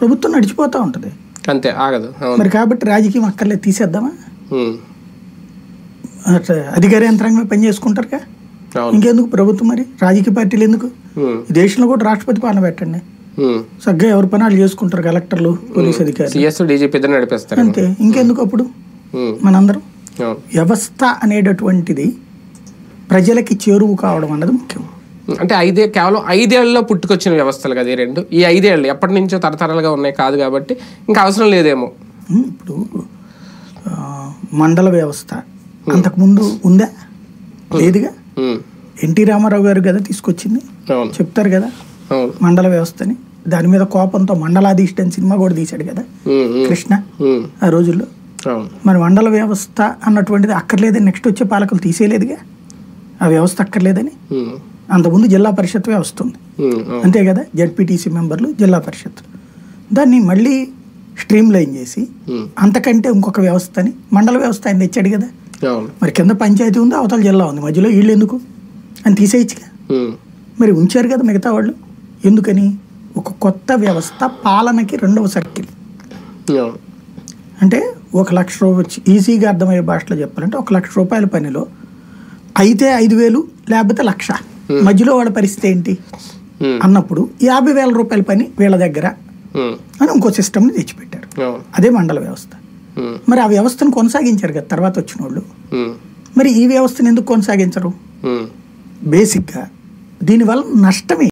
ప్రభుత్వం నడిచిపోతూ ఉంటుంది అంతే, ఆగదు. మరి కాబట్టి రాజకీయం అక్కర్లేదు, తీసేద్దామా? అధికార యంత్రాంగమే పని చేసుకుంటారుగా, ఇంకెందుకు ప్రభుత్వం? మరి రాజకీయ పార్టీలు ఎందుకు? ఈ దేశంలో కూడా రాష్ట్రపతి పాలన పెట్టండి, చక్కగా ఎవరి పనాలు చేసుకుంటారు, కలెక్టర్లు, పోలీస్ అధికారులు, అంతే. ఇంకెందుకు అప్పుడు మనందరం? వ్యవస్థ అనేటటువంటిది ప్రజలకి చేరువు కావడం అన్నది ముఖ్యం. అంటే కేవలం 5 ఏళ్లలో పుట్టుకొచ్చిన వ్యవస్థలు కదా ఈ రెండు. ఈ 5 ఏళ్ళు ఎప్పటి నుంచో తరతరాలుగా ఉన్నాయి కాదు కాబట్టి ఇంకా అవసరం లేదేమో. ఇప్పుడు మండల వ్యవస్థ అంతకుముందు ఉందా? లేదుగా. ఎన్టీ రామారావు గారు కదా తీసుకొచ్చింది, చెప్తారు కదా మండల వ్యవస్థని. దాని మీద కోపంతో మండలాధీష్ఠని సినిమా కూడా తీశాడు కదా కృష్ణ ఆ రోజుల్లో. మరి మండల వ్యవస్థ అన్నటువంటిది అక్కర్లేదని నెక్స్ట్ వచ్చే పాలకులు తీసేయలేదుగా, ఆ వ్యవస్థ అక్కర్లేదని. అంతకుముందు జిల్లా పరిషత్ వ్యవస్థ ఉంది, అంతే కదా, జడ్పీటీసీ మెంబర్లు, జిల్లా పరిషత్. దాన్ని మళ్ళీ స్ట్రీమ్ లైన్ చేసి అంతకంటే ఇంకొక వ్యవస్థని మండల వ్యవస్థ ఆయన తెచ్చాడు కదా. మరి కింద పంచాయతీ ఉంది, అవతల జిల్లా ఉంది, మధ్యలో వీళ్ళు ఎందుకు అని తీసేయచ్చుగా. మరి ఉంచారు కదా మిగతా వాళ్ళు. ఎందుకని? ఒక కొత్త వ్యవస్థ పాలనకి 2వ సర్కిల్. అంటే 1 లక్ష రూపాయలు, ఈజీగా అర్థమయ్యే భాషలో చెప్పాలంటే 1 లక్ష రూపాయల పనిలో అయితే 5,000 లేకపోతే 1,00,000, మధ్యలో వాళ్ళ పరిస్థితి ఏంటి అన్నప్పుడు 50,000 రూపాయల పని వీళ్ళ దగ్గర అని ఇంకో సిస్టమ్ని తెచ్చిపెట్టారు. అదే మండల వ్యవస్థ. మరి ఆ వ్యవస్థను కొనసాగించారు కదా తర్వాత వచ్చిన వాళ్ళు. మరి ఈ వ్యవస్థను ఎందుకు కొనసాగించరు? బేసిక్గా దీనివల్ల నష్టమే.